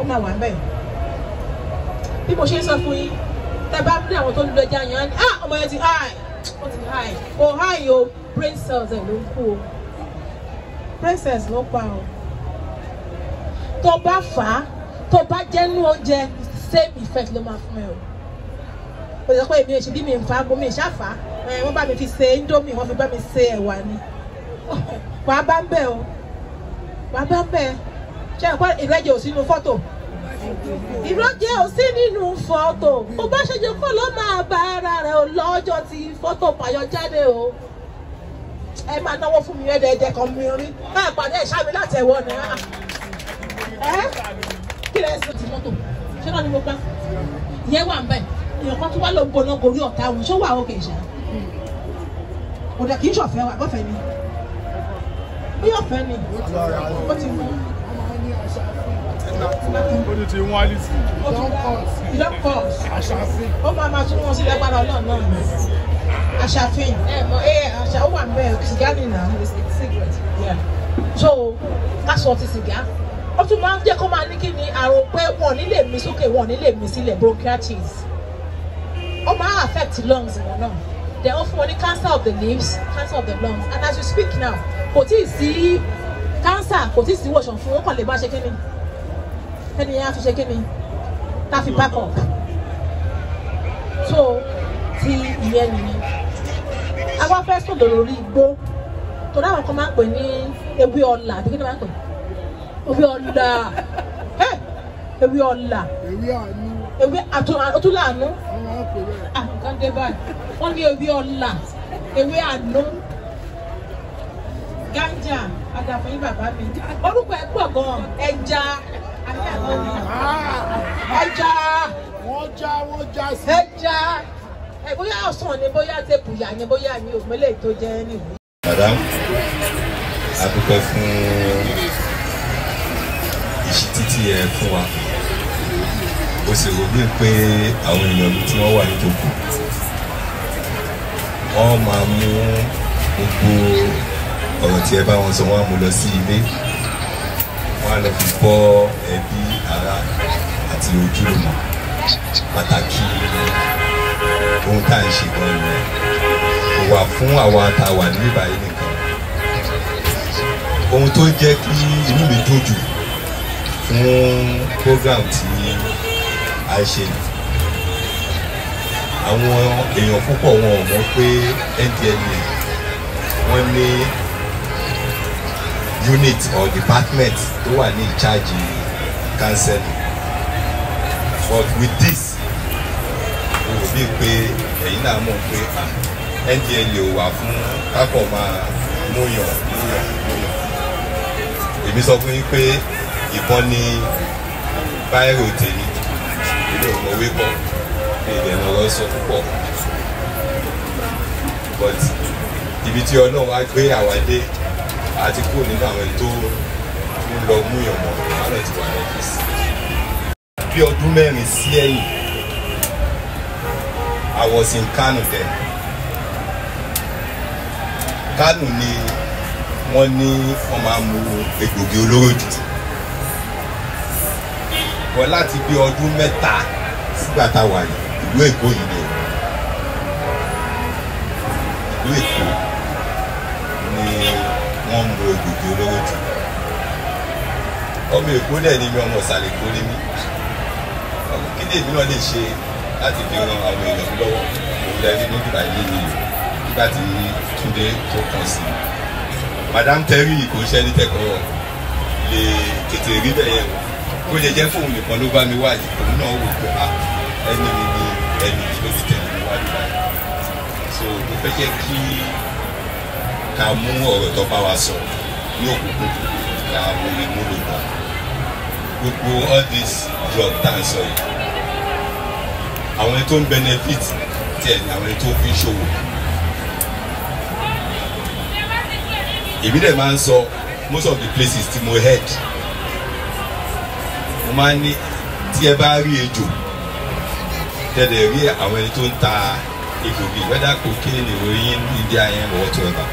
ó máa wà bẹ́ẹ̀ bí mo ṣe ń sọ fún yín tẹ́ bá rí àwọn tó ń lo ẹja yẹn ní ọmọ yẹn ti high ó ti high kò high o brain cells ẹ̀ ló ń kú o brain cells ló pa o tó bá fà á tó bá jẹ́ nú oúnjẹ same effect ló máa fún ẹ o ó sọ pé èmi ò ṣe bí mi ń fa gómi ìṣàfà wọ́n bá mi fi ṣe indomie wọ́n fi bá mi ṣe ẹ̀wà ni wàá bá ń bẹ̀ o wàá bá ń bẹ̀ ṣe ẹ̀kọ́ ìrẹ́jẹ ò sínú fọ́tò ìrẹ́jẹ ò sí nínú fọ́tò ó bá ṣe jẹ́ kó ló máa bá ara rẹ̀ o lọ́jọ́ tí fọ́tò pààyàn jáde o ẹ máa náwó fún mi ẹ̀ẹ́dẹ̀ẹ̀dẹ̀ kan mi rí máa pàdé ìṣàmì láti ẹ̀wọ̀ ni kí lẹ́ sọ ti mọ́tò ṣé náà ni mo gbá ìyẹn wà ń bẹ̀ èèyàn kan tó wá ló ń gbóná gorí ọ̀tá òun ṣó wà ókè ṣá kò dẹ̀ kì í ṣọ̀fẹ́ wa bọ́fẹ́ ni ó yọ̀ fẹ́ ni ó ti mú ó ní ti wọ́n á lè sí ìdọ́kọ̀ọ̀sì ó máa tún wọn sí lẹ́gbàá ọlọ́run náà ni aṣàfihàn àṣà ó wà ń bẹ̀ sìgá nìyà cigarette so ká sọ ti sìgá ó tún máa ń jẹ́ kó máa ní kí ni àrùn pé wọn ò ní lè mí sókè wọn ò ní lè mí sílẹ̀ bronchitis ó máa affect lungs wọn náà then ó fún wọn ní cancer of the lips cancer of the lungs and as you speak now kò tí ì sí cancer kò tí ì sí wòsàn fún wọn kàn lè bá ṣe kíni ẹni yẹn á fi ṣe kíni tá a fi back up so ti ìyẹn nìyẹn àwa fẹ́ sọ̀rọ̀ lórí igbó torí àwọn kan máa ń pè ní ewé ọ̀la àbí kí ni wọ́n máa ń pè ewé ọ̀la ewé ọ̀la ewé àtúnláàánú nǹkan dé báyìí wọ́n ní ewé ọ̀la ewé àánú ganja àdàfẹ́yìn bàbá mi orúkọ ẹ̀ pọ̀ gan ẹja ẹja wọ́n já sí ẹja bóyá ọ̀sán ni bóyá tẹ̀pù yà ni bóyá ni òmìnira tó jẹ́ nìwé. Madam, a dúpẹ́ fún ìṣítítí ẹ fún wa ó sì rò bí pé àwọn èèyàn mi tí wọ́n wà nítòkù wọ́n máa mú gbogbo ọ̀rọ̀ tí ẹ bá wọn sọ wọ́n á mú lọ sí ilé wọ́n á lọ fi bọ́ ẹbí ará àti ojúlùmọ̀ pàtàkì ohun tá à ń ṣe gan ni kò wà fún àwa tá a wà ní ìbáyé nìkan ohun tó jẹ́ kí inú mi dùn jù fún program tí a ṣe àwọn èèyàn púpọ̀ wọn ò mọ̀ pé NDLEA wọ́n ní unit or department tó wà ní ìcháàjì counseling but with this o rò bíi pé ẹ̀yin náà mọ̀ pé NDLEA ò wà fún kákọ̀ máa múyàn èmi sọ fún yín pé ìbọn ní báírò tèmi ilé òmòwé pọ̀ ní ìdẹ̀nà ọ̀rọ̀ sọ púpọ̀ but ibi tí Ọlọ́run wá gbé àwa dé àti kúrò nínú àwọn tó ń lọ múyàn mọ́ àwọn ti wà ní ọ́fíìsì bí ọdún 4 sí ẹ̀yìn I was in Kano then. Kano ni wọ́n ní wọ́n máa mú egbògi olóró jù. Wọ́n láti bí ọdún 3 sígbà tá a wà yìí, ìlú Èkó yìí ni. Ìlú Èkó ni wọ́n mú egbògi olóró jù. Ọmọ Èkó dẹ̀ ni mi ọmọ ìsàlẹ̀ Èkó ní mi. Kí ni èmi náà lè ṣe láti fi ran àwọn èèyàn lọ́wọ́ òun lẹ́ni ní ìgbà yìí ni nígbà tí Túndé tó kàn sí Madam Terry kò ṣe ní tẹ́kọ̀ọ́ lè tètè rí bẹ́ẹ̀ yẹn kó lè jẹ́ fóun nìkan ló bá mi wáyé òun náà wò pé ẹni mi ni ẹni ló fi tẹ̀lé mi wáyé báyìí so mo fẹ́ jẹ́ kí ká mú ọ̀rọ̀ tó bá wa sọ ní òkùnkùn ká mú ìmúlò náà gbogbo all this drug tá à ń sọ yìí àwọn tó ń benefit tiẹ̀ ní àwọn tó fi ń ṣòwò. Èmi dẹ̀ máa ń sọ most of the places tí mo head mo máa ń ní tí ẹ bá rí ejò tẹ̀lé rí àwọn ẹni tó ń ta egbògi whether cocaine heroin India yẹn or whatever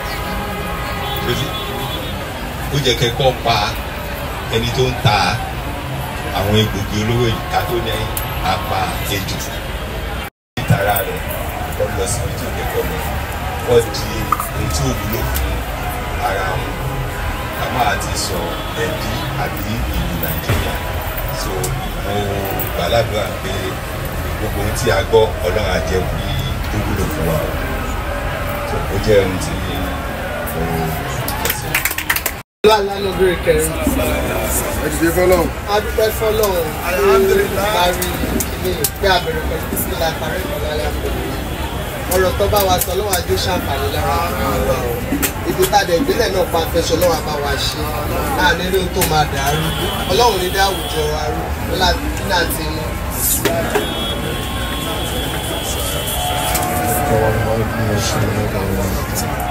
ó jẹ́ kẹ́kọ̀ọ́ pa ẹni tó ń ta àwọn egbògi olówó ìka tó ní apá ejò ìtara rẹ̀ wọ́n lọ síbi tí ó kẹ́kọ̀ọ́ lọ wọ́n di ohun tí ó wúlò fún ara wọn ká máa ti sọ ẹbí àbí ìlú Nàìjíríà. So mo gbàládùá pé gbogbo ohun tí a gbọ́ Ọlọ́run á jẹ́ kí ó wúlò fún wa. So ó jẹ́ ohun tí mo fẹsẹ̀. Lánàá bèrè kẹrin. Ẹ̀dìdé fọlọ́run. Adúpẹ́ fọlọ́run. Parí ilé pé abẹ̀rẹ̀ pẹ̀lú títí la parí ìmọ̀lára pẹ̀lú. Ọ̀rọ̀ tó bá wa sọ lọ́wọ́ àjò ṣàǹfààní lára. Ibi tàdé ìbílẹ̀ náà pa afẹ́sọ lọ́wọ́ àbá wa ṣe. Láàrin eré tó máa dàrú. Ọlọ́run ní dá àwùjọ wa rú. Láti inú. Ọlọ́run ní ṣe ní ọ̀gá wa.